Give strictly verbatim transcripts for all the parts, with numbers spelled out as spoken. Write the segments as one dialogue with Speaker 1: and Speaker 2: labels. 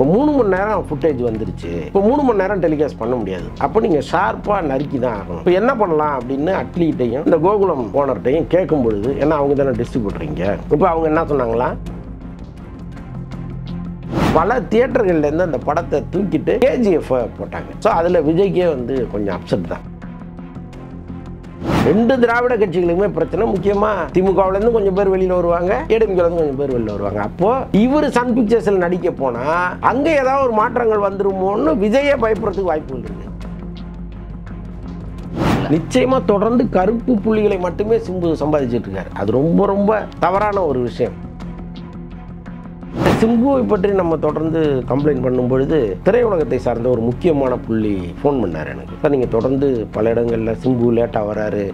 Speaker 1: இப்போ மூணு மணி நேரம் ஃபுட்டேஜ் வந்துருச்சு. இப்போ மூணு மணி நேரம் டெலிகாஸ்ட் பண்ண முடியாது. அப்போ நீங்கள் ஷார்ப்பாக நறுக்கி தான் ஆகணும். இப்போ என்ன பண்ணலாம் அப்படின்னு அட்லீட்டையும் இந்த கோகுலம் ஓனர்கிட்டையும் கேட்கும் பொழுது, ஏன்னா அவங்க தானே டிஸ்ட்ரிபியூட்டரிங்க. இப்போ அவங்க என்ன சொன்னாங்களா, பல தியேட்டர்கள்லேருந்து அந்த படத்தை தூக்கிட்டு கேஜிஎஃப் போட்டாங்க. ஸோ அதில் விஜய்க்கே வந்து கொஞ்சம் அப்செட் தான். ரெண்டு திராவிட கட்சிகளுக்குமே பிரச்சனை. முக்கியமாக திமுகவிலேருந்து கொஞ்சம் பேர் வெளியில் வருவாங்க, ஏடிஎம்கேலேருந்து கொஞ்சம் பேர் வெளியில் வருவாங்க. அப்போ இவர் சன் பிக்சர்ஸில் நடிக்க போனால் அங்கே ஏதாவது ஒரு மாற்றங்கள் வந்துருமோன்னு விஜயே பயப்படுறதுக்கு வாய்ப்புகள் இருக்கு. நிச்சயமா தொடர்ந்து கருப்பு புள்ளிகளை மட்டுமே சிம்பு சம்பாதிச்சுட்டு இருக்காரு. அது ரொம்ப ரொம்ப தவறான ஒரு விஷயம். சிம்புவை பற்றி நம்ம தொடர்ந்து கம்ப்ளைண்ட் பண்ணும் பொழுது திரையுலகத்தை சார்ந்த ஒரு முக்கியமான புள்ளி ஃபோன் பண்ணார் எனக்கு. சார், நீங்கள் தொடர்ந்து பல இடங்களில் சிம்பு லேட்டாக வராரு.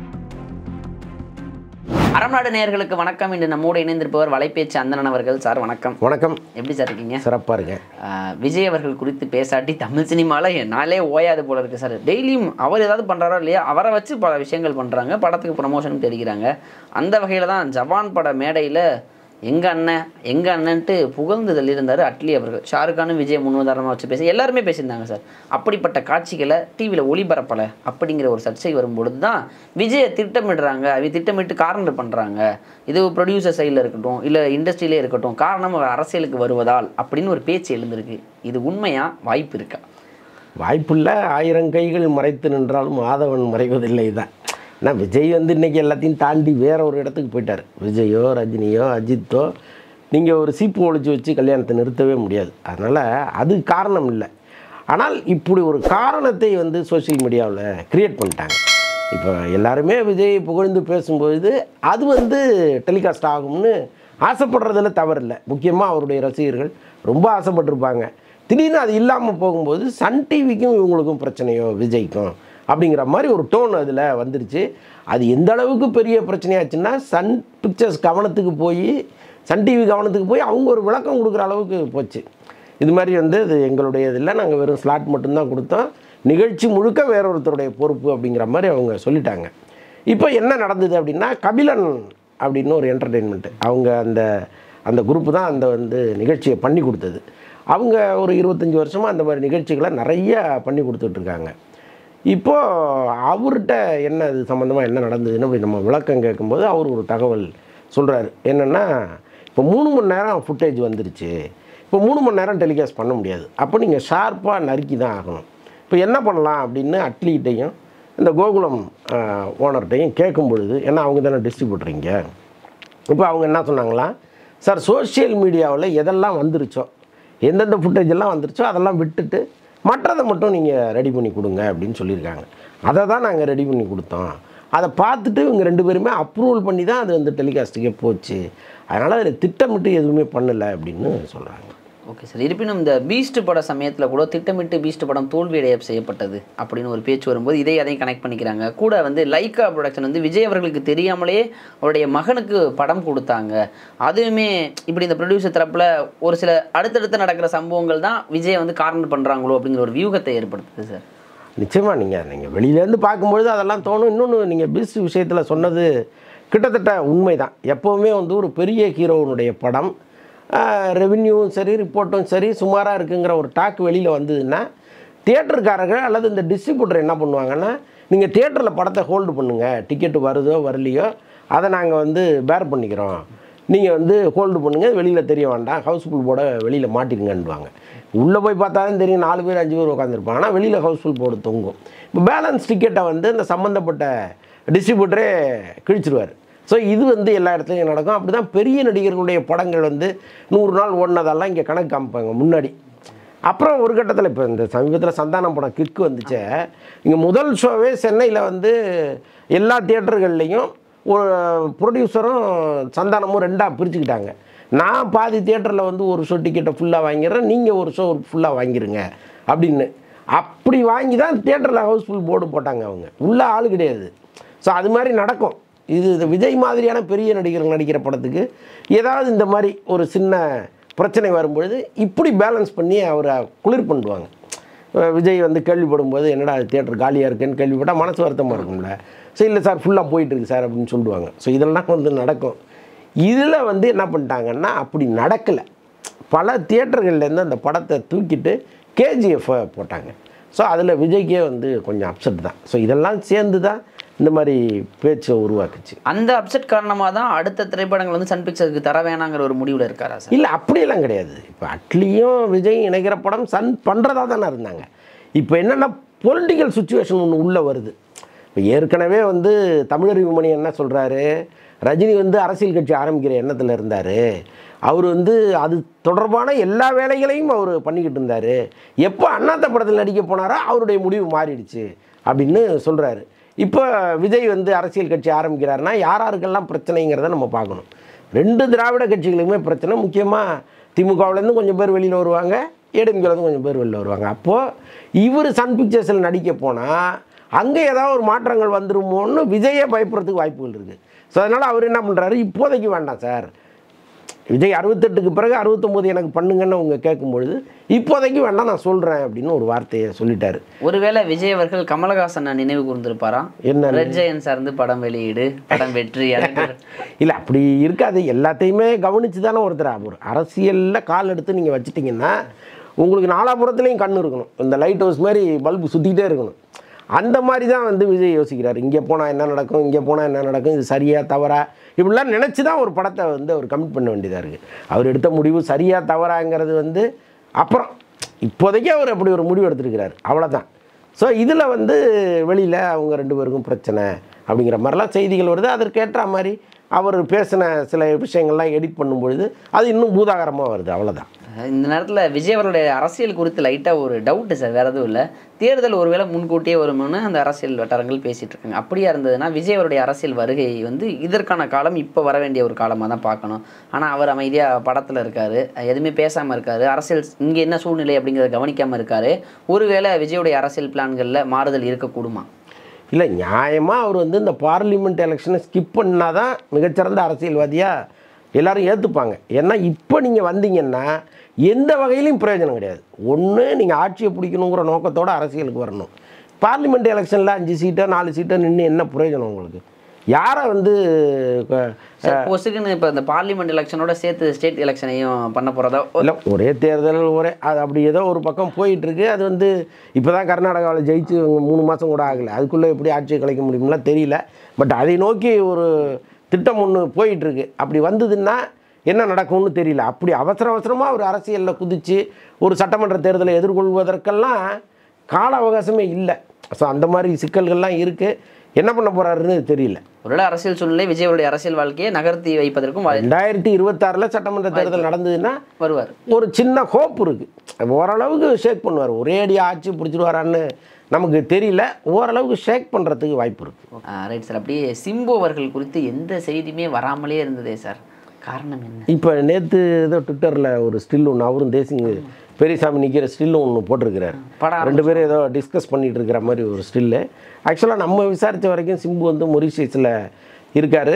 Speaker 2: அறம்நாடு நேயர்களுக்கு வணக்கம். இன்று நம்மோடு இணைந்திருப்பவர் வலைப்பேச்சு அந்தணன் அவர்கள். சார் வணக்கம்.
Speaker 1: வணக்கம்.
Speaker 2: எப்படி சார் இருக்கீங்க?
Speaker 1: சிறப்பாக இருக்கேன்.
Speaker 2: விஜய் அவர்கள் குறித்து பேசாட்டி தமிழ் சினிமாவில் நாளே ஓயாது போல இருக்கு சார். டெய்லியும் அவர் ஏதாவது பண்ணுறாரோ இல்லையா, அவரை வச்சு பல விஷயங்கள் பண்ணுறாங்க, படத்துக்கு ப்ரமோஷன் தெரிகிறாங்க. அந்த வகையில் தான் ஜவான் பட மேடையில் எங்கள் அண்ணன் எங்கள் அண்ணன்ட்டு புகழ்ந்து தள்ளியிருந்தார் அட்லி அவர்கள். ஷாருக்கானும் விஜய் முன்னுதாரணமாக வச்சு பேசி எல்லாருமே பேசியிருந்தாங்க சார். அப்படிப்பட்ட காட்சிகளை டிவியில் ஒளிபரப்பலை அப்படிங்கிற ஒரு சர்ச்சை வரும்பொழுது தான் விஜயை திட்டமிடுறாங்க, அவங்க திட்டமிட்டு கார்னர் பண்ணுறாங்க. இது ப்ரொடியூசர் சைடில் இருக்கட்டும், இல்லை இண்டஸ்ட்ரியிலே இருக்கட்டும், காரணம் அவர் அரசியலுக்கு வருவதால் அப்படின்னு ஒரு பேச்சு எழுந்திருக்கு. இது உண்மையாக வாய்ப்பு இருக்கா?
Speaker 1: வாய்ப்புள்ள ஆயிரம் கைகள் மறைத்து நின்றாலும் ஆதவன் மறைவதில்லை தான். ஏன்னா விஜய் வந்து இன்றைக்கி எல்லாத்தையும் தாண்டி வேற ஒரு இடத்துக்கு போயிட்டார். விஜயோ ரஜினியோ அஜித்தோ நீங்கள் ஒரு சீப்பு ஒழிச்சு வச்சு கல்யாணத்தை நிறுத்தவே முடியாது. அதனால் அது காரணம் இல்லை. ஆனால் இப்படி ஒரு காரணத்தை வந்து சோசியல் மீடியாவில் க்ரியேட் பண்ணிட்டாங்க. இப்போ எல்லாருமே விஜய் புகழ்ந்து பேசும்பொழுது அது வந்து டெலிகாஸ்ட் ஆகும்னு ஆசைப்படுறதில் தவறில்லை. முக்கியமாக அவருடைய ரசிகர்கள் ரொம்ப ஆசைப்பட்டிருப்பாங்க. திடீர்னு அது இல்லாமல் போகும்போது சன் டிவிக்கும் இவங்களுக்கும் பிரச்சனையோ விஜய்க்கும் அப்படிங்கிற மாதிரி ஒரு டோன் அதில் வந்துருச்சு. அது எந்த அளவுக்கு பெரிய பிரச்சனையாச்சுன்னா, சன் பிக்சர்ஸ் கவனத்துக்கு போய் சன் டிவி கவனத்துக்கு போய் அவங்க ஒரு விளக்கம் கொடுக்குற அளவுக்கு போச்சு. இது மாதிரி வந்து இது எங்களுடைய இதில் நாங்கள் வெறும் ஸ்லாட் மட்டும்தான் கொடுத்தோம், நிகழ்ச்சி முழுக்க வேற ஒருத்தருடைய பொறுப்பு அப்படிங்கிற மாதிரி அவங்க சொல்லிட்டாங்க. இப்போ என்ன நடந்தது அப்படின்னா, கபிலன் அப்படின்னு ஒரு என்டர்டெயின்மெண்ட்டு, அவங்க அந்த அந்த குரூப்பு தான் அந்த வந்து நிகழ்ச்சியை பண்ணி கொடுத்தது. அவங்க ஒரு இருபத்தஞ்சி வருஷமாக அந்த மாதிரி நிகழ்ச்சிகளை நிறைய பண்ணி கொடுத்துட்ருக்காங்க. இப்போது அவர்கிட்ட என்ன இது சம்மந்தமாக என்ன நடந்ததுன்னு அப்படி நம்ம விளக்கம் கேட்கும்போது அவர் ஒரு தகவல் சொல்கிறாரு. என்னென்னா, இப்போ மூணு மணி நேரம் ஃபுட்டேஜ் வந்துருச்சு. இப்போ மூணு மணி நேரம் டெலிகாஸ்ட் பண்ண முடியாது. அப்போ நீங்கள் ஷார்ப்பாக நறுக்கி தான் ஆகணும். இப்போ என்ன பண்ணலாம் அப்படின்னு அட்லீட்டையும் இந்த கோகுலம் ஓனர்கிட்டையும் கேட்கும் பொழுது, ஏன்னா அவங்க தானே டிஸ்ட்ரிபியூட்டரிங்க. இப்போ அவங்க என்ன சொன்னாங்களா, சார் சோஷியல் மீடியாவில் எதெல்லாம் வந்துருச்சோ, எந்தெந்த ஃபுட்டேஜ் எல்லாம் வந்துருச்சோ அதெல்லாம் விட்டுட்டு மற்றதை மட்டும் நீங்கள் ரெடி பண்ணி கொடுங்க அப்படின்னு சொல்லியிருக்காங்க. அதை தான் நாங்கள் ரெடி பண்ணி கொடுத்தோம். அதை பார்த்துட்டு இவங்க ரெண்டு பேருமே அப்ரூவல் பண்ணி தான் அது வந்து டெலிகாஸ்ட்டுக்கே போச்சு. அதனால் அதில் திட்டமிட்டு எதுவுமே பண்ணலை அப்படின்னு சொல்கிறாங்க.
Speaker 2: Okay sir. இருப்பினும் இந்த பீஸ்ட் பட சமயத்தில் கூட திட்டமிட்டு பீஸ்ட் படம் தோல்வியடைய செய்யப்பட்டது அப்படின்னு ஒரு பேச்சு வரும்போது இதை அதையும் கனெக்ட் பண்ணிக்கிறாங்க. கூட வந்து லைக்கா ப்ரொடக்ஷன் வந்து விஜய் அவர்களுக்கு தெரியாமலே அவருடைய மகனுக்கு படம் கொடுத்தாங்க. அதுவுமே இப்படி இந்த ப்ரொடியூசர் தரப்பில் ஒரு சில அடுத்தடுத்து நடக்கிற சம்பவங்கள் தான் விஜய் வந்து கார்னர் பண்ணுறாங்களோ அப்படிங்கிற ஒரு வியூகத்தை ஏற்படுத்துது சார்.
Speaker 1: நிச்சயமாக நீங்கள் நீங்கள் வெளியிலேருந்து பார்க்கும்பொழுது அதெல்லாம் தோணும். இன்னொன்று, நீங்கள் பீஸ்ட் விஷயத்தில் சொன்னது கிட்டத்தட்ட உண்மை தான். எப்போவுமே வந்து ஒரு பெரிய ஹீரோனுடைய படம் ரெவென்யூவும் சரி ரிப்போர்ட்டும் சரி சுமாராக இருக்குங்கிற ஒரு டாக் வெளியில் வந்ததுன்னா, தியேட்டருக்காரர்கள் அல்லது இந்த டிஸ்ட்ரிபியூட்டர் என்ன பண்ணுவாங்கன்னா, நீங்கள் தியேட்டரில் படத்தை ஹோல்டு பண்ணுங்கள், டிக்கெட்டு வருதோ வரலையோ அதை நாங்கள் வந்து பேர் பண்ணிக்கிறோம், நீங்கள் வந்து ஹோல்டு பண்ணுங்கள், வெளியில் தெரிய வேண்டாம், ஹவுஸ்ஃபுல் போர்டை வெளியில் மாட்டிருங்கன்னுவாங்க. உள்ளே போய் பார்த்தா தான் தெரியும், நாலு பேர் அஞ்சு பேர் உட்காந்துருப்பாங்க. ஆனால் வெளியில் ஹவுஸ்ஃபுல் போர்டு தொங்கும். இப்போ பேலன்ஸ் டிக்கெட்டை வந்து இந்த சம்மந்தப்பட்ட டிஸ்ட்ரிபியூட்டரே கிழிச்சிருவார். ஸோ இது வந்து எல்லா இடத்துலையும் நடக்கும். அப்படி தான் பெரிய நடிகர்களுடைய படங்கள் வந்து நூறு நாள் ஓடினதெல்லாம் இங்கே கணக்கு காமிப்பாங்க முன்னாடி. அப்புறம் ஒரு கட்டத்தில் இப்போ இந்த சமீபத்தில் சந்தானம் படம் கிக்கு வந்துச்சு. இங்கே முதல் ஷோவே சென்னையில் வந்து எல்லா தியேட்டர்கள்லேயும் ஒரு ப்ரொடியூசரும் சந்தானமும் ரெண்டாக பிரிச்சுக்கிட்டாங்க. நான் பாதி தியேட்டரில் வந்து ஒரு ஷோ டிக்கெட்டை ஃபுல்லாக வாங்கிடுறேன், நீங்கள் ஒரு ஷோ ஃபுல்லாக வாங்கிடுங்க அப்படின்னு. அப்படி வாங்கி தான் தியேட்டரில் ஹவுஸ்ஃபுல் போர்டு போட்டாங்க. அவங்க உள்ள ஆள் கிடையாது. ஸோ அது மாதிரி நடக்கும். இது விஜய் மாதிரியான பெரிய நடிகர்கள் நடிக்கிற படத்துக்கு ஏதாவது இந்த மாதிரி ஒரு சின்ன பிரச்சனை வரும்பொழுது இப்படி பேலன்ஸ் பண்ணி அவரை குளிர் பண்ணுவாங்க. விஜய் வந்து கேள்விப்படும்போது, என்னடா தியேட்டர் காலியாக இருக்குன்னு கேள்விப்பட்டால் மனசு வருத்தமாக இருக்கும்ல. ஸோ இல்லை சார் ஃபுல்லாக போயிட்டுருக்கு சார் அப்படின்னு சொல்லுவாங்க. ஸோ இதெல்லாம் வந்து நடக்கும். இதில் வந்து என்ன பண்ணிட்டாங்கன்னா, அப்படி நடக்கலை. பல தியேட்டர்கள்லேருந்து அந்த படத்தை தூக்கிட்டு கேஜிஎஃப்பை போட்டாங்க. ஸோ அதில் விஜய்க்கே வந்து கொஞ்சம் அப்செட் தான். ஸோ இதெல்லாம் சேர்ந்து தான் இந்த மாதிரி பேச்சை உருவாக்குச்சு.
Speaker 2: அந்த அப்செட் காரணமாக தான் அடுத்த திரைப்படங்கள் வந்து சன் பிக்சருக்கு தர வேணாங்கிற ஒரு முடிவில் இருக்காரா சார்?
Speaker 1: இல்லை, அப்படியெல்லாம் கிடையாது. இப்போ அட்லியும் விஜய் இணைக்கிற படம் சன் பண்ணுறதா தானே இருந்தாங்க. இப்போ என்னென்னா பொலிட்டிக்கல் சுச்சுவேஷன் ஒன்று உள்ளே வருது. இப்போ ஏற்கனவே வந்து தமிழறிவு மணி என்ன சொல்கிறாரு, ரஜினி வந்து அரசியல் கட்சி ஆரம்பிக்கிற எண்ணத்தில் இருந்தார். அவர் வந்து அது தொடர்பான எல்லா வேலைகளையும் அவர் பண்ணிக்கிட்டு இருந்தார். எப்போ அண்ணாத்த படத்தில் நடிக்க போனாரோ அவருடைய முடிவு மாறிடுச்சு அப்படின்னு சொல்கிறாரு. இப்போ விஜய் வந்து அரசியல் கட்சி ஆரம்பிக்கிறாருன்னா யார் யாருக்கெல்லாம் பிரச்சனைங்கிறத நம்ம பார்க்கணும். ரெண்டு திராவிட கட்சிகளுக்குமே பிரச்சனை. முக்கியமாக திமுகவிலேருந்து கொஞ்சம் பேர் வெளியில் வருவாங்க, ஏடிஎம்கேலேருந்து கொஞ்சம் பேர் வெளியில் வருவாங்க. அப்போது இவர் சன் பிக்சர்ஸில் நடிக்க போனால் அங்கே ஏதாவது ஒரு மாற்றங்கள் வந்துருமோன்னு விஜயே பயப்படுறதுக்கு வாய்ப்புகள் இருக்குது. ஸோ அதனால் அவர் என்ன பண்ணுறாரு, இப்போதைக்கு வேண்டாம் சார், விஜய் அறுபத்தெட்டுக்கு பிறகு அறுபத்தொம்போது எனக்கு பண்ணுங்கன்னு அவங்க கேட்கும்பொழுது இப்போதைக்கு வேண்டாம் நான் சொல்கிறேன் அப்படின்னு ஒரு வார்த்தையை சொல்லிட்டாரு.
Speaker 2: ஒருவேளை விஜய் அவர்கள் கமலஹாசனை நினைவு கூர்ந்திருப்பாரா? என்ன ரெட் ஜெயன்ட் சார்ந்து படம் வெளியீடு, படம் வெற்றி
Speaker 1: இல்லை, அப்படி இருக்காது. எல்லாத்தையுமே கவனித்து தானே ஒருத்தர் ஒரு அரசியலில் கால் எடுத்து நீங்கள் வச்சுட்டிங்கன்னா உங்களுக்கு நாலாபுரத்துலேயும் கண் இருக்கணும். இந்த லைட் ஹவுஸ் மாதிரி பல்பு சுற்றிக்கிட்டே இருக்கணும். அந்த மாதிரி தான் வந்து விஜய் யோசிக்கிறார். இங்கே போனால் என்ன நடக்கும், இங்கே போனால் என்ன நடக்கும், இது சரியா தவறா, இப்படிலாம் நினச்சி தான் ஒரு படத்தை வந்து அவர் கமிட் பண்ண வேண்டியதாக இருக்குது. அவர் எடுத்த முடிவு சரியா தவறாங்கிறது வந்து அப்புறம் இப்போதைக்கு அவர் அப்படி ஒரு முடிவு எடுத்துருக்கிறார், அவ்வளோதான். ஸோ இதில் வந்து வெளியில் அவங்க ரெண்டு பேருக்கும் பிரச்சனை அப்படிங்கிற மாதிரிலாம் செய்திகள் வருது. அதற்கேற்ற மாதிரி அவர் பேசின சில விஷயங்கள்லாம் எடிட் பண்ணும்பொழுது அது இன்னும் பூதாகரமாக வருது, அவ்வளோதான்.
Speaker 2: இந்த நேரத்தில் விஜய் அவருடைய அரசியல் குறித்து லைட்டாக ஒரு டவுட்டு சார், வேறு எதுவும் இல்லை. தேர்தல் ஒருவேளை முன்கூட்டியே வரும்னு அந்த அரசியல் வட்டாரங்கள் பேசிகிட்டு இருக்காங்க. அப்படியா இருந்ததுன்னா விஜய் அவருடைய அரசியல் வருகை வந்து இதற்கான காலம் இப்போ வர வேண்டிய ஒரு காலமாக தான் பார்க்கணும். ஆனால் அவர் அமைதியாக படத்தில் இருக்கார், எதுவுமே பேசாமல் இருக்கார், அரசியல் இங்கே என்ன சூழ்நிலை அப்படிங்கிறத கவனிக்காமல் இருக்கார். ஒருவேளை விஜயோடைய அரசியல் பிளான்களில் மாறுதல் இருக்கக்கூடுமா?
Speaker 1: இல்லை, நியாயமாக அவர் வந்து இந்த பார்லிமெண்ட் எலெக்ஷனை ஸ்கிப் பண்ணால் தான் மிகச்சிறந்த அரசியல்வாதியாக எல்லோரும் ஏற்றுப்பாங்க. ஏன்னா இப்போ நீங்கள் வந்தீங்கன்னா எந்த வகையிலையும் பிரயோஜனம் கிடையாது. ஒன்று நீங்கள் ஆட்சியை பிடிக்கணுங்கிற நோக்கத்தோடு அரசியலுக்கு வரணும். பார்லிமெண்ட் எலெக்ஷனில் அஞ்சு சீட்டோ நாலு சீட்டோ நின்று என்ன பிரயோஜனம் உங்களுக்கு? யாரை வந்து
Speaker 2: பொசுக்குன்னு இப்போ இந்த பார்லிமெண்ட் எலெக்ஷனோட சேர்த்து ஸ்டேட் எலெக்ஷனையும் பண்ண போகிறதா?
Speaker 1: இல்லை, ஒரே தேர்தல் ஒரே அது அப்படி ஏதோ ஒரு பக்கம் போயிட்டுருக்கு. அது வந்து இப்போ தான் கர்நாடகாவில் ஜெயிச்சு மூணு மாதம் கூட ஆகலை, அதுக்குள்ளே எப்படி ஆட்சியை கலைக்க முடியும்லாம் தெரியல. பட் அதை நோக்கி ஒரு திட்டம் ஒன்று போயிட்டுருக்கு. அப்படி வந்ததுன்னா என்ன நடக்கும்னு தெரியல. அப்படி அவசர அவசரமாக ஒரு அரசியலில் குதித்து ஒரு சட்டமன்ற தேர்தலை எதிர்கொள்வதற்கெல்லாம் கால அவகாசமே இல்லை. ஸோ அந்த மாதிரி சிக்கல்கள்லாம் இருக்குது. என்ன பண்ண போகிறாருன்னு தெரியல.
Speaker 2: ஒரு அரசியல் சூழ்நிலை விஜயவுடைய அரசியல் வாழ்க்கையை நகர்த்தி வைப்பதற்கும்
Speaker 1: ரெண்டாயிரத்தி இருபத்தாறில் சட்டமன்ற தேர்தல் நடந்ததுன்னா
Speaker 2: வருவார்.
Speaker 1: ஒரு சின்ன ஹோப் இருக்குது. ஓரளவுக்கு ஷேக் பண்ணுவார். ஒரே அடி ஆட்சி பிடிச்சிடுவாரான்னு நமக்கு தெரியல. ஓரளவுக்கு ஷேக் பண்ணுறதுக்கு வாய்ப்பு இருக்குது.
Speaker 2: Right sir. அப்படியே சிம்பு அவர்கள் குறித்து எந்த செய்தியுமே வராமலே இருந்ததே சார், காரணம் என்ன?
Speaker 1: இப்போ நேற்று ஏதோ ட்விட்டரில் ஒரு ஸ்டில் ஒன்று அவரும் தேசிங்க பெரியசாமி நிற்கிற ஸ்டில்லும் ஒன்று போட்டிருக்கிறார். ரெண்டு பேரும் ஏதோ டிஸ்கஸ் பண்ணிகிட்டு இருக்கிற மாதிரி ஒரு ஸ்டில்லு. ஆக்சுவலாக நம்ம விசாரித்த வரைக்கும் சிம்பு வந்து மொரிஷியஸில் இருக்கார்,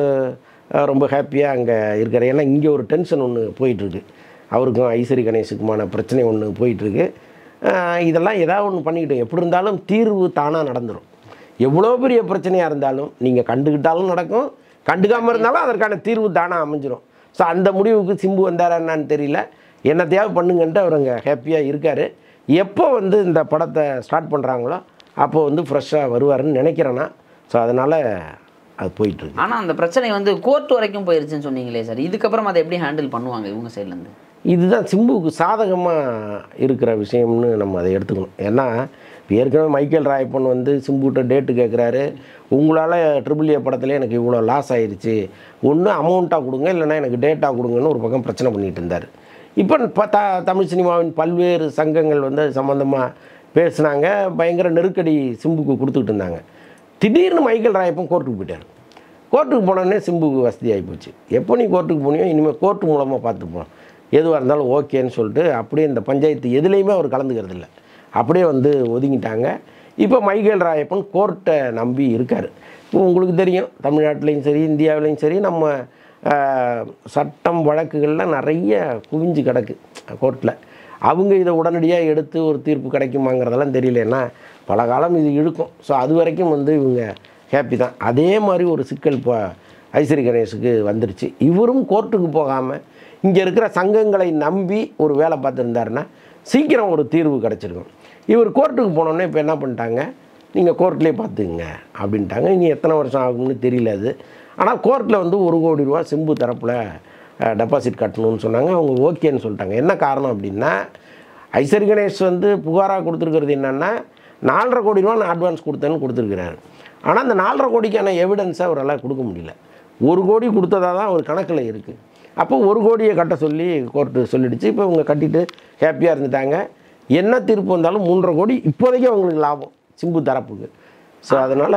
Speaker 1: ரொம்ப ஹாப்பியாக அங்கே இருக்கார். ஏன்னா இங்கே ஒரு டென்ஷன் ஒன்று போயிட்டுருக்கு. அவருக்கும் ஐஸ்வரி கணேஷுக்குமான பிரச்சனை ஒன்று போயிட்டுருக்கு. இதெல்லாம் ஏதாவது ஒன்று பண்ணிக்கிட்டோம். எப்படி இருந்தாலும் தீர்வு தானாக நடந்துடும். எவ்வளோ பெரிய பிரச்சனையாக இருந்தாலும் நீங்கள் கண்டுக்கிட்டாலும் நடக்கும், கண்டுக்காமல் இருந்தாலும் அதற்கான தீர்வு தானாக அமைஞ்சிடும். ஸோ அந்த முடிவுக்கு சிம்பு வந்தாரா என்னான்னு தெரியல. என்னத்தையாவது பண்ணுங்கன்ட்டு அவர் அங்கே ஹாப்பியாக இருக்கார். எப்போ வந்து இந்த படத்தை ஸ்டார்ட் பண்ணுறாங்களோ அப்போ வந்து ஃப்ரெஷ்ஷாக வருவாருன்னு நினைக்கிறேன்னா. ஸோ அதனால் அது போயிட்டுருக்கு.
Speaker 2: ஆனால் அந்த பிரச்சனை வந்து கோர்ட் வரைக்கும் போயிடுச்சுன்னு சொன்னீங்களே சார், இதுக்கப்புறம் அதை எப்படி ஹேண்டில் பண்ணுவாங்க இவங்க சைட்லேருந்து?
Speaker 1: இதுதான் சிம்புவுக்கு சாதகமாக இருக்கிற விஷயம்னு நம்ம அதை எடுத்துக்கணும். ஏன்னா ஏற்கனவே மைக்கேல் ராயப்பன் வந்து சிம்புகிட்ட டேட்டு கேட்குறாரு, உங்களால் ட்ரிபிள் ஏ படத்தில் எனக்கு இவ்வளோ லாஸ் ஆயிடுச்சு, ஒன்று அமௌண்ட்டாக கொடுங்க இல்லைனா எனக்கு டேட்டாக கொடுங்கன்னு ஒரு பக்கம் பிரச்சனை பண்ணிகிட்டு இருந்தார். இப்போ த தமிழ் சினிமாவின் பல்வேறு சங்கங்கள் வந்து அது சம்மந்தமாக பேசுனாங்க, பயங்கர நெருக்கடி சிம்புக்கு கொடுத்துக்கிட்டு இருந்தாங்க. திடீர்னு மைக்கேல் ராயப்பன் கோர்ட்டுக்கு போயிட்டார். கோர்ட்டுக்கு போனோடனே சிம்புக்கு வசதி ஆகி போச்சு. எப்போ நீ கோர்ட்டுக்கு போனியோ இனிமேல் கோர்ட்டு மூலமாக பார்த்துப்போம், எதுவாக இருந்தாலும் ஓகேன்னு சொல்லிட்டு அப்படியே இந்த பஞ்சாயத்து எதுலேயுமே அவர் கலந்துக்கிறது இல்லை, அப்படியே வந்து ஒதுங்கிட்டாங்க. இப்போ மைக்கேல் ராயப்பன் கோர்ட்டை நம்பி இருக்கார். இப்போ உங்களுக்கு தெரியும், தமிழ்நாட்டிலையும் சரி இந்தியாவிலையும் சரி நம்ம சட்டம் வழக்குகளில் நிறைய குவிஞ்சு கிடக்கு கோர்ட்டில். அவங்க இதை உடனடியாக எடுத்து ஒரு தீர்ப்பு கிடைக்குமாங்கிறதெல்லாம் தெரியல, ஏன்னா பல காலம் இது இழுக்கும். ஸோ அது வரைக்கும் வந்து இவங்க ஹாப்பி தான். அதே மாதிரி ஒரு சிக்கல் இப்போ ஐஸ்வரி கணேஷுக்கு வந்துருச்சு. இவரும் கோர்ட்டுக்கு போகாமல் இங்கே இருக்கிற சங்கங்களை நம்பி ஒரு வேலை பார்த்துருந்தாருன்னா சீக்கிரம் ஒரு தீர்வு கிடச்சிருக்கும். இவர் கோர்ட்டுக்கு போனோன்னே இப்போ என்ன பண்ணிட்டாங்க, நீங்கள் கோர்ட்லேயே பார்த்துக்குங்க அப்படின்ட்டாங்க. இனி எத்தனை வருஷம் ஆகும்னு தெரியல அது. ஆனால் கோர்ட்டில் வந்து ஒரு கோடி ரூபா சிம்பு தரப்பில் டெபாசிட் கட்டணும்னு சொன்னாங்க. அவங்க ஓகேன்னு சொல்லிட்டாங்க. என்ன காரணம் அப்படின்னா, ஐசரி கணேஷ் வந்து புகாராக கொடுத்துருக்கிறது என்னென்னா நாலரை கோடி ரூபா நான் அட்வான்ஸ் கொடுத்தேன்னு கொடுத்துருக்கிறாரு. ஆனால் அந்த நாலரை கோடிக்கான எவிடன்ஸை அவரால் கொடுக்க முடியல. ஒரு கோடி கொடுத்ததாக தான் ஒரு கணக்கில் இருக்குது. அப்போ ஒரு கோடியை கட்ட சொல்லி கோர்ட்டு சொல்லிடுச்சு. இப்போ இவங்க கட்டிட்டு ஹாப்பியாக இருந்துட்டாங்க. என்ன தீர்ப்பு வந்தாலும் மூன்றரை கோடி இப்போதைக்கு அவங்களுக்கு லாபம் சிம்பு தரப்புக்கு. ஸோ அதனால்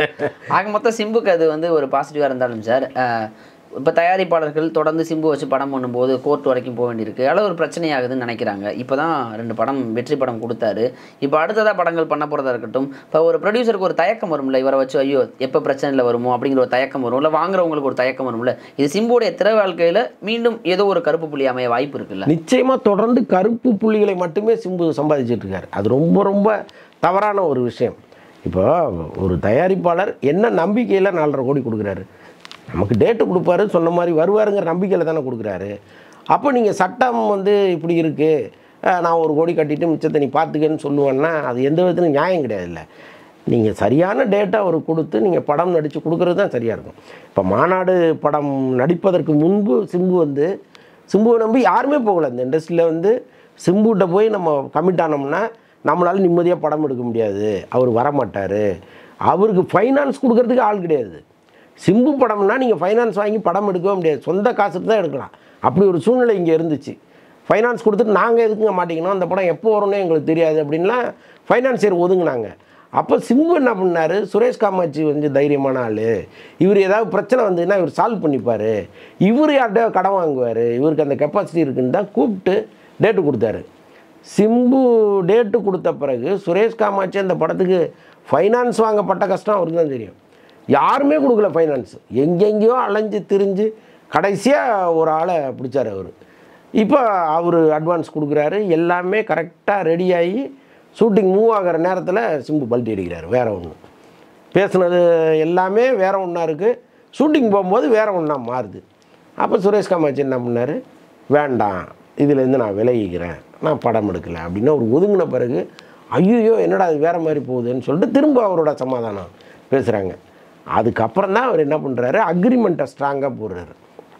Speaker 2: ஆக மொத்தம் சிம்புக்கு அது வந்து ஒரு பாசிட்டிவாக இருந்தாலும் சார், இப்போ தயாரிப்பாளர்கள் தொடர்ந்து சிம்பு வச்சு படம் பண்ணும்போது கோர்ட் வரைக்கும் போக வேண்டியிருக்கு, அதில் ஒரு பிரச்சனையாகுதுன்னு நினைக்கிறாங்க. இப்போ தான் ரெண்டு படம் வெற்றி படம் கொடுத்தாரு. இப்போ அடுத்ததாக படங்கள் பண்ண போகிறதா இருக்கட்டும், இப்போ ஒரு ப்ரொடியூசருக்கு ஒரு தயக்கம் வரும்ல, இவரை வச்சு ஐயோ எப்போ பிரச்சனையில் வருமோ அப்படிங்கிற ஒரு தயக்கம் வரும், இல்லை வாங்குறவங்களுக்கு ஒரு தயக்கம் வரும்ல. இது சிம்புடைய திரை வாழ்க்கையில் மீண்டும் ஏதோ ஒரு கருப்பு புள்ளி அமைய வாய்ப்பு இருக்குல்ல?
Speaker 1: நிச்சயமாக தொடர்ந்து கருப்பு புள்ளிகளை மட்டுமே சிம்பு சம்பாதிச்சுட்டு இருக்காரு. அது ரொம்ப ரொம்ப தவறான ஒரு விஷயம். இப்போ ஒரு தயாரிப்பாளர் என்ன நம்பிக்கையில் நாலரை கோடி கொடுக்குறாரு, நமக்கு டேட்டு கொடுப்பாரு, சொன்ன மாதிரி வருவாருங்கிற நம்பிக்கையில் தானே கொடுக்குறாரு. அப்போ நீங்கள் சட்டம் வந்து இப்படி இருக்குது, நான் ஒரு கோடி கட்டிட்டு மிச்சத்தை நீ பார்த்துக்கன்னு சொல்லுவேன்னா அது எந்த விதத்துலையும் நியாயம் கிடையாது. இல்லை, நீங்கள் சரியான டேட்டா அவர் கொடுத்து நீங்கள் படம் நடித்து கொடுக்குறது தான் சரியாக இருக்கும். இப்போ மாநாடு படம் நடிப்பதற்கு முன்பு சிம்பு வந்து சிம்புவை நம்பி யாருமே போகலை. இந்த இண்டஸ்ட்ரியில் வந்து சிம்புகிட்ட போய் நம்ம கமிட் ஆனோம்னா நம்மளால் நிம்மதியாக படம் எடுக்க முடியாது, அவர் வரமாட்டார், அவருக்கு ஃபைனான்ஸ் கொடுக்கறதுக்கு ஆள் கிடையாது. சிம்பு படம்னா நீங்கள் ஃபைனான்ஸ் வாங்கி படம் எடுக்கவே முடியாது, சொந்த காசுக்கு தான் எடுக்கலாம். அப்படி ஒரு சூழ்நிலை இங்கே இருந்துச்சு. ஃபைனான்ஸ் கொடுத்துட்டு நாங்கள் எதுக்குங்க மாட்டிக்கணும், அந்த படம் எப்போ வரும்னே எங்களுக்கு தெரியாது அப்படின்லாம் ஃபைனான்சியர் ஒதுங்கினாங்க. அப்போ சிம்பு என்ன பண்ணார், சுரேஷ் காமாட்சி வந்து தைரியமான ஆள், இவர் ஏதாவது பிரச்சனை வந்ததுன்னா இவர் சால்வ் பண்ணிப்பார், இவர் யார்கிட்ட கடன் வாங்குவார், இவருக்கு அந்த கெப்பாசிட்டி இருக்குன்னு தான் கூப்பிட்டு டேட்டு கொடுத்தாரு. சிம்பு டேட்டு கொடுத்த பிறகு சுரேஷ் காமாட்சி அந்த படத்துக்கு ஃபைனான்ஸ் வாங்கப்பட்ட கஷ்டம் அவருக்கு தான் தெரியும். யாருமே கொடுக்கல ஃபைனான்ஸ், எங்கெங்கேயோ அலைஞ்சு திரிஞ்சு கடைசியாக ஒரு ஆளை பிடிச்சார் அவர். இப்போ அவர் அட்வான்ஸ் கொடுக்குறாரு, எல்லாமே கரெக்டாக ரெடியாகி ஷூட்டிங் மூவ் ஆகிற நேரத்தில் சிம்பு பல்ட்டி அடிக்கிறார். வேறு ஒன்று பேசுனது எல்லாமே வேறு ஒன்றா இருக்குது, ஷூட்டிங் போகும்போது வேறு ஒன்றா மாறுது. அப்போ சுரேஷ் காமாட்சி என்ன பண்ணார், வேண்டாம் இதுலேருந்து நான் விலகிக்கிறேன், நான் படம் எடுக்கலை அப்படின்னு அவர் ஒதுங்கின பிறகு ஐயோ என்னடா அது வேறு மாதிரி போகுதுன்னு சொல்லிட்டு திரும்ப அவரோட சமாதானம் பேசுகிறாங்க. அதுக்கப்புறம் தான் அவர் என்ன பண்ணுறாரு, அக்ரிமெண்ட்டை ஸ்ட்ராங்காக போடுறாரு.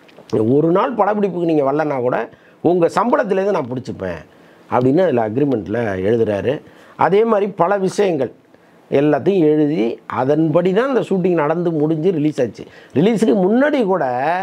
Speaker 1: ஒரு நாள் படப்பிடிப்புக்கு நீங்கள் வரலன்னா கூட உங்கள் சம்பளத்துலேருந்து நான் பிடிச்சிப்பேன் அப்படின்னு அதில் அக்ரிமெண்ட்டில் எழுதுகிறாரு. அதே மாதிரி பல விஷயங்கள் எல்லாத்தையும் எழுதி அதன்படி தான் இந்த ஷூட்டிங் நடந்து முடிஞ்சு ரிலீஸ் ஆச்சு. ரிலீஸுக்கு முன்னாடி கூட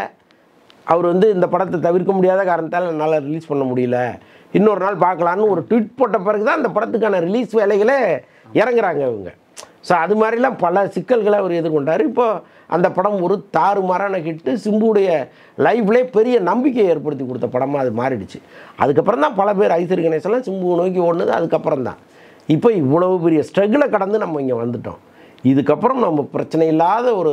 Speaker 1: அவர் வந்து இந்த படத்தை தவிர்க்க முடியாத காரணத்தால் என்னால் ரிலீஸ் பண்ண முடியல, இன்னொரு நாள் பார்க்கலான்னு ஒரு ட்வீட் போட்ட பிறகு தான் அந்த படத்துக்கான ரிலீஸ் வேலைகளே இறங்குறாங்க இவங்க. ஸோ அது மாதிரிலாம் பல சிக்கல்களை அவர் எதிர்கொண்டார். இப்போது அந்த படம் ஒரு தாறுமாறான ஹிட்டு, சிம்புடைய லைஃப்லேயே பெரிய நம்பிக்கையை ஏற்படுத்தி கொடுத்த படமாக அது மாறிடுச்சு. அதுக்கப்புறம் தான் பல பேர் ஐசரி கணேசெல்லாம் சிம்புவை நோக்கி ஓடுனது அதுக்கப்புறம் தான். இப்போ இவ்வளவு பெரிய ஸ்ட்ரகிளை கடந்து நம்ம இங்கே வந்துட்டோம். இதுக்கப்புறம் நம்ம பிரச்சனை இல்லாத ஒரு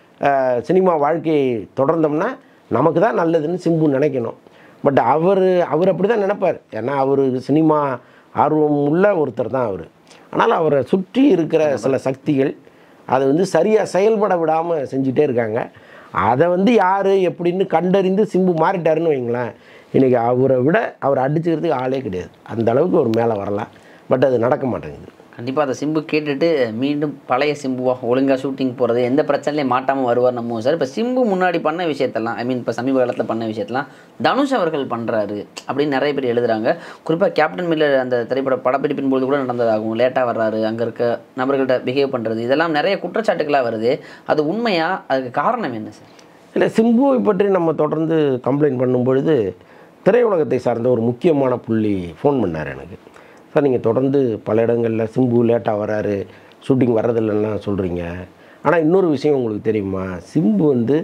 Speaker 1: சினிமா வாழ்க்கையை தொடர்ந்தோம்னா நமக்கு தான் நல்லதுன்னு சிம்பு நினைக்கணும். பட் அவர் அவர் அப்படி தான் நினைப்பார். ஏன்னா அவர் சினிமா ஆர்வம் உள்ள ஒருத்தர் தான் அவர். ஆனால் அவரை சுற்றி இருக்கிற சில சக்திகள் அதை வந்து சரியாக செயல்பட விடாமல் செஞ்சுட்டே இருக்காங்க. அதை வந்து யார் எப்படின்னு கண்டறிந்து சிம்பு மாறிட்டாருன்னு வைங்களேன், இன்றைக்கி அவரை விட அவரை அடிச்சுக்கிறதுக்கு ஆளே கிடையாது. அந்த அளவுக்கு ஒரு மேலே வரலாம். பட் அது நடக்க மாட்டேங்குது.
Speaker 2: கண்டிப்பாக அதை சிம்பு கேட்டுட்டு மீண்டும் பழைய சிம்புவாக ஒழுங்காக ஷூட்டிங் போகிறது, எந்த பிரச்சனையும் மாட்டாமல் வருவார் நம்ம சார். இப்போ சிம்பு முன்னாடி பண்ண விஷயத்தெல்லாம், ஐ மீன் இப்போ சமீப காலத்தில் பண்ண விஷயத்தெல்லாம் தனுஷ் அவர்கள் பண்ணுறாரு அப்படின்னு நிறைய பேர் எழுதுகிறாங்க. குறிப்பாக கேப்டன் மில்லர் அந்த திரைப்பட படப்பிடிப்பின் பொழுது கூட நடந்ததாகும், லேட்டாக வர்றாரு, அங்கே இருக்க நபர்கள்ட்ட பிஹேவ் பண்ணுறது, இதெல்லாம் நிறைய குற்றச்சாட்டுகளாக வருது. அது உண்மையாக, அதுக்கு காரணம் என்ன சார்?
Speaker 1: இல்லை, சிம்புவை பற்றி நம்ம தொடர்ந்து கம்ப்ளைண்ட் பண்ணும்பொழுது திரையுலகத்தை சார்ந்த ஒரு முக்கியமான புள்ளி ஃபோன் பண்ணார் எனக்கு. சார், நீங்கள் தொடர்ந்து பல இடங்களில் சிம்பு லேட்டாக வராரு, ஷூட்டிங் வர்றதில்லைன்னா சொல்கிறீங்க, ஆனால் இன்னொரு விஷயம் உங்களுக்கு தெரியுமா, சிம்பு வந்து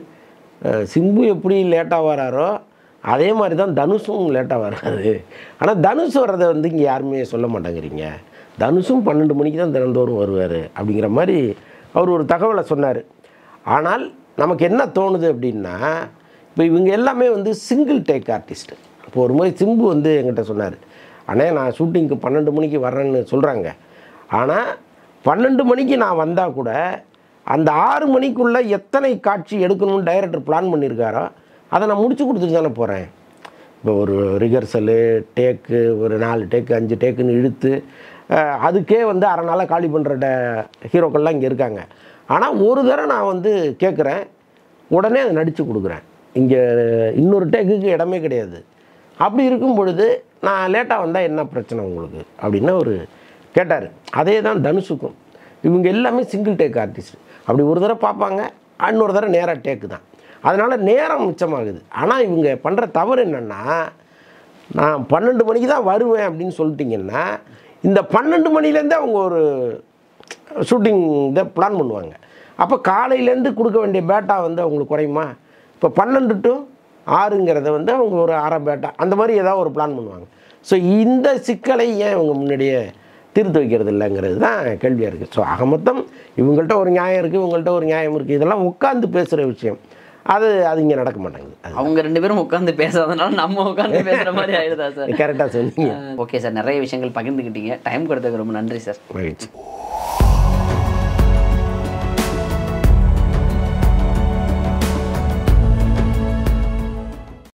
Speaker 1: சிம்பு எப்படி லேட்டாக வராரோ அதே மாதிரி தான் தனுஷும் லேட்டாக வராரு. ஆனால் தனுஷ் வர்றதை வந்து இங்கே யாருமே சொல்ல மாட்டேங்கிறீங்க, தனுஷும் பன்னெண்டு மணிக்கு தான் தினந்தோறும் வருவார் அப்படிங்கிற மாதிரி அவர் ஒரு தகவலை சொன்னார். ஆனால் நமக்கு என்ன தோணுது அப்படின்னா, இப்போ இவங்க எல்லாமே வந்து சிங்கிள் டேக் ஆர்டிஸ்ட்டு. இப்போ ஒரு முறை சிம்பு வந்து என்கிட்ட சொன்னார், அண்ணே நான் ஷூட்டிங்க்கு பன்னெண்டு மணிக்கு வரேன்னு சொல்கிறாங்க, ஆனால் பன்னெண்டு மணிக்கு நான் வந்தால் கூட அந்த ஆறு மணிக்குள்ளே எத்தனை காட்சி எடுக்கணும்னு டைரக்டர் பிளான் பண்ணியிருக்காரோ அதை நான் முடிச்சு கொடுத்துட்டு தானே போகிறேன். இப்போ ஒரு ரிகர்சலு டேக்கு ஒரு நாலு டேக்கு அஞ்சு டேக்குன்னு இழுத்து அதுக்கே வந்து அரை நாளாக காலி பண்ணுற ஹீரோக்கள்லாம் இங்கே இருக்காங்க. ஆனால் ஒரு தடவை நான் வந்து கேட்குறேன், உடனே அதை நடித்து கொடுக்குறேன். இங்கே இன்னொரு டேக்குக்கு இடமே கிடையாது. அப்படி இருக்கும் பொழுது நான் லேட்டாக வந்தால் என்ன பிரச்சனை உங்களுக்கு அப்படின்னு ஒரு கேட்டார். அதே தான் தனுஷுக்கும். இவங்க எல்லாமே சிங்கிள் டேக் ஆர்டிஸ்ட். அப்படி ஒரு தடவை பார்ப்பாங்க, இன்னொரு தடவை நேராக டேக்கு தான். அதனால் நேரம் மிச்சமாகுது. ஆனால் இவங்க பண்ணுற தவறு என்னென்னா, நான் பன்னெண்டு மணிக்கு தான் வருவேன் அப்படின்னு சொல்லிட்டிங்கன்னா இந்த பன்னெண்டு மணிலேருந்தே அவங்க ஒரு ஷூட்டிங் இதை பிளான் பண்ணுவாங்க. அப்போ காலையிலேருந்து கொடுக்க வேண்டிய பேட்டா வந்து அவங்களுக்கு குறையுமா? இப்போ பன்னெண்டு டு ஆறுங்கிறத வந்து அவங்க ஒரு அரை பேட்டா அந்த மாதிரி ஏதாவது ஒரு பிளான் பண்ணுவாங்க. ஸோ இந்த சிக்கலை ஏன் இவங்க முன்னாடியே தீர்த்து வைக்கிறது இல்லைங்கிறது தான் கேள்வியாக இருக்குது. ஸோ ஆக மொத்தம் இவங்கள்ட்ட ஒரு நியாயம் இருக்குது, இவங்கள்ட்ட ஒரு நியாயம் இருக்குது. இதெல்லாம் உட்காந்து பேசுகிற விஷயம். அது அது இங்கே நடக்க மாட்டேங்குது.
Speaker 2: அவங்க ரெண்டு பேரும் உட்காந்து பேசாதனால நம்ம உட்காந்து பேசுகிற மாதிரி ஆயிடுதா சார்?
Speaker 1: கரெக்டாக சொன்னீங்க.
Speaker 2: ஓகே சார், நிறைய விஷயங்கள் பகிர்ந்துக்கிட்டீங்க. டைம் கொடுத்ததுக்கு ரொம்ப நன்றி சார்.
Speaker 1: மகிழ்ச்சி.